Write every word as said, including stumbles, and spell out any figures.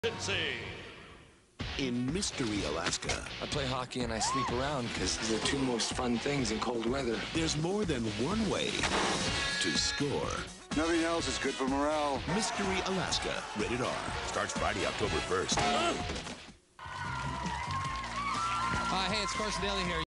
In Mystery Alaska, I play hockey and I sleep around because they're the two most fun things in cold weather. there's more than one way to score. Nothing else is good for morale. Mystery Alaska, rated R. Starts Friday, October first. Uh, hey, it's Carson Daly here.